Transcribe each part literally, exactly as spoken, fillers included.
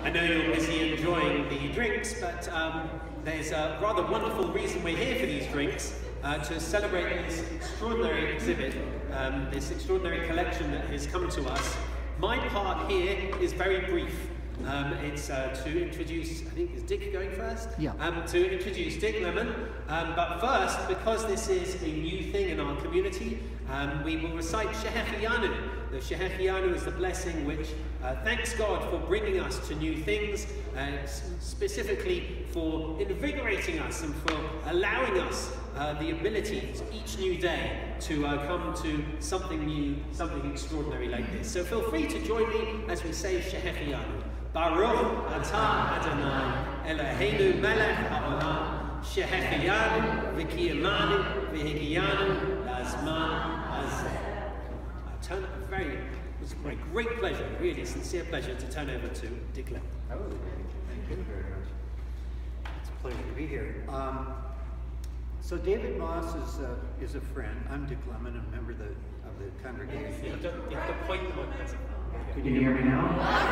I know you're busy enjoying the drinks, but um, there's a rather wonderful reason we're here for these drinks, uh, to celebrate this extraordinary exhibit, um, this extraordinary collection that has come to us. My part here is very brief. Um, it's uh, to introduce, I think, is Dick going first? Yeah. Um, to introduce Dick Lemon. Um, but first, because this is a new thing in our community, um, we will recite Shehecheyanu. The Shehecheyanu is the blessing which uh, thanks God for bringing us to new things, uh, specifically for invigorating us and for allowing us uh, the ability to each new day to uh, come to something new, something extraordinary like this. So feel free to join me as we say Shehecheyanu. Baruch atah Adonai Eloheinu melech haolam shehecheyanu v'kiyamanu v'higiyanu lazman hazeh. I turn a very, it was a great, great pleasure, really sincere pleasure to turn over to Dick Lemon. Oh, thank you very much. It's a pleasure to be here. Um, so David Moss is uh, is a friend. I'm Dick Lemon, a member of the of the congregation. You have to, you have to point them on that. Can you hear me now?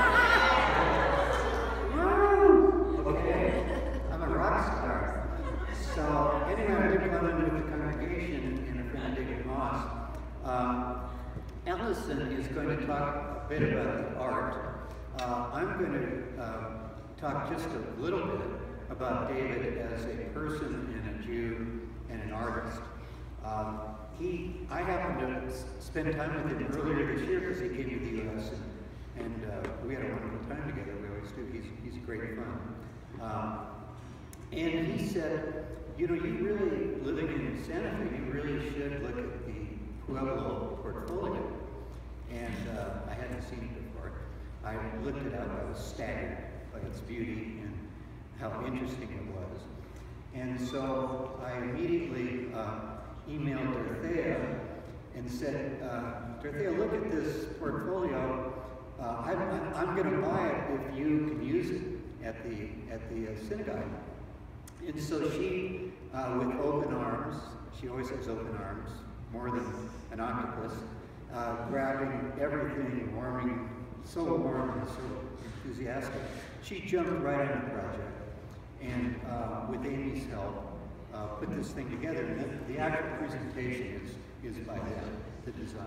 Okay, I'm a rock star. So anyway, I'm Dick Lemon with the congregation and a friend of David Moss. Um, Allison is going to talk a bit about the art. Uh, I'm going to uh, talk just a little bit about David as a person and a Jew and an artist. Um, he, I happened to s spend time with him earlier this year because he came to the U S and, and uh, we had a wonderful time together. We always do. He's, he's great fun. Um, and he said, you know, you really, living in Santa Fe, you really should look at the Pueblo portfolio. And uh, I hadn't seen it before. I looked it up. I was staggered by its beauty and how interesting it was. And so I immediately uh, emailed Dorothea and said, uh, Dorothea, look at this portfolio. Uh, I'm, I'm going to buy it if you can use it at the, at the uh, synagogue. And so she, uh, with open arms, she always has open arms, more than an octopus, uh, grabbing everything, warming, so warm and so enthusiastic. She jumped right on the project. And uh, with Amy's help, uh, put this thing together. And the, the actual presentation is, is by them, the design.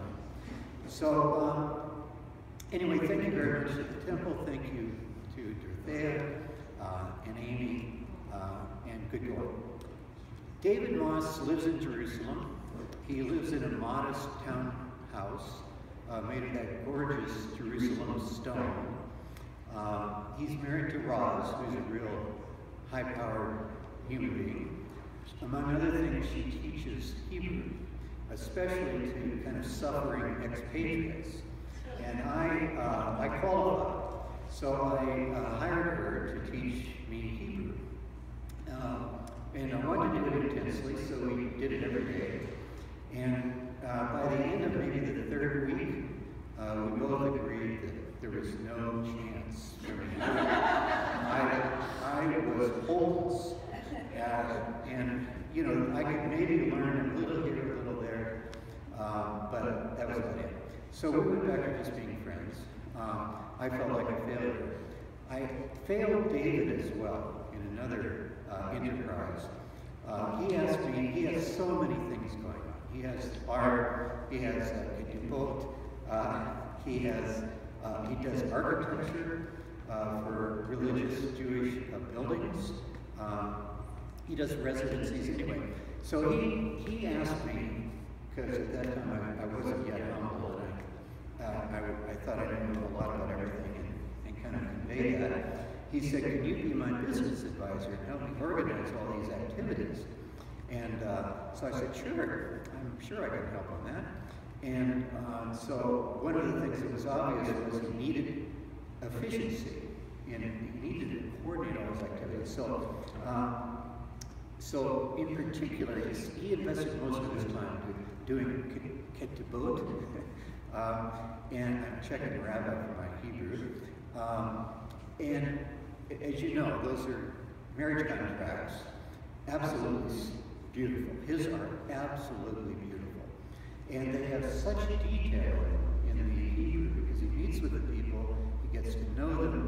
So um, anyway, thank you very much to the temple. Thank you to Dorothea uh, and Amy, uh, and good going. David Moss lives in Jerusalem. He lives in a modest townhouse uh, made of that gorgeous Jerusalem stone. Uh, he's married to Roz, who's a real high-powered human being. Among other things, she teaches Hebrew, especially to kind of suffering expatriates. And I, uh, I qualified, so I uh, hired her to teach me Hebrew. Uh, and I wanted to do it intensely, so we did it every day. And uh, by the end of maybe the third week, uh, we both agreed that there was no chance for me. I, I was hopeless. Uh, and, you know, I could maybe learn a little here, a little there, uh, but that was about it. So we went back to just being friends. Um, I felt like a failure. I failed David as well in another uh, enterprise. Uh, he asked me, he has so many things going on. He has art, he has uh, Gedubot, uh, he has, uh, he does architecture uh, for religious Jewish uh, buildings. Um, he does residencies anyway. So he, he asked me, because at that time I, I wasn't yet humble, and I, uh, I, I thought I didn't know a lot about everything and, and kind of convey that. He said, can you be my business advisor and help me organize all these activities? And uh, so I said, sure, I'm sure I can help on that. And uh, so one of the things that was obvious was he needed efficiency, and he needed to coordinate all his activities. So, um, so in particular, he invested most of his time doing Gedubot, um, and I'm checking Rabbi for my Hebrew. Um, and as you know, those are marriage contracts, absolutely beautiful. His are absolutely beautiful. And they have such detail in the Hebrew because he meets with the people, he gets to know them, he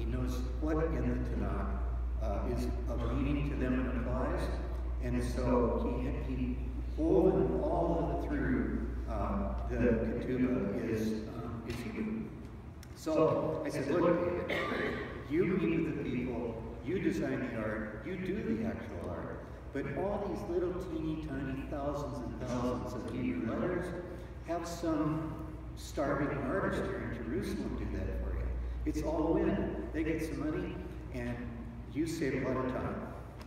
he knows what in the Tanakh uh, is of meaning to them and applies. And so he, he woven all through um, the ketubah is, um, is Hebrew. So I said, look, David, you meet with the people, you design the art, you do the actual art, but all these little teeny tiny thousands and thousands of Hebrew letters, have some starving artist here in Jerusalem do that for you. It's all win. They get some money, and you save a lot of time.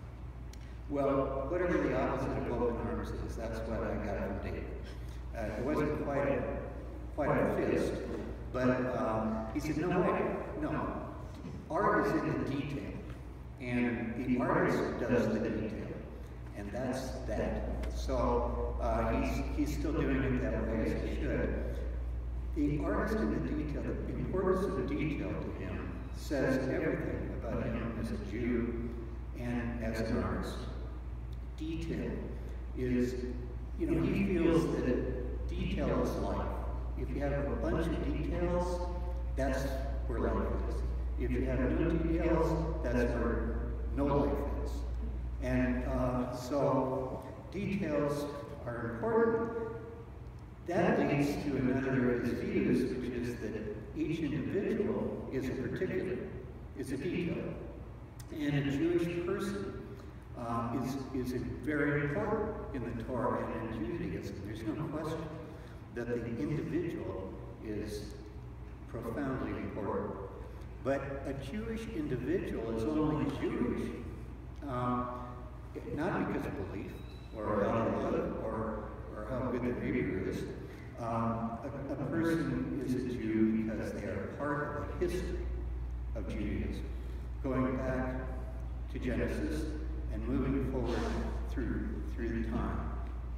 Well, whatever the opposite of open arms is, that's what I got from David. Uh, it wasn't quite a, quite a fist, but um, he said, no way, no. Art is in the detail, and the artist does the detail, and that's that. So uh, he's, he's still doing it that way, as he should. The artist in the detail, the importance of detail to him says everything about him as a Jew and as an artist. Detail is, you know, he feels that detail is life. If you have a bunch of details, that's where life is. If you have no details, that's where no life is. And uh, so details are important. That leads to another of his views, which is that each individual is a particular, is a detail. And a Jewish person uh, is, is very important in the Torah and in Judaism. There's no question that the individual is profoundly important. But a Jewish individual is only Jewish, um, not because of belief, or how they live, or, or how good their Hebrew is. Um, a, a person is a Jew because they are part of the history of Judaism, going back to Genesis and moving forward through, through the time.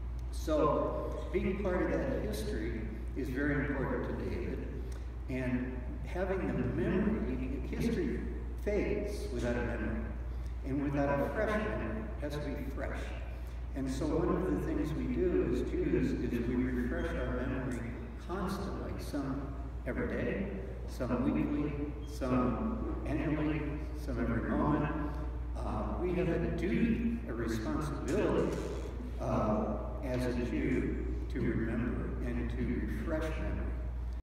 So, being part of that history is very important to David, and having the memory, history fades without a memory, and without a fresh memory, it has to be fresh. And so one of the things we do as Jews is we refresh our memory constantly, some every day, some weekly, some annually, some every moment. Uh, we have a duty, a responsibility uh, as a Jew to remember and to refresh memory.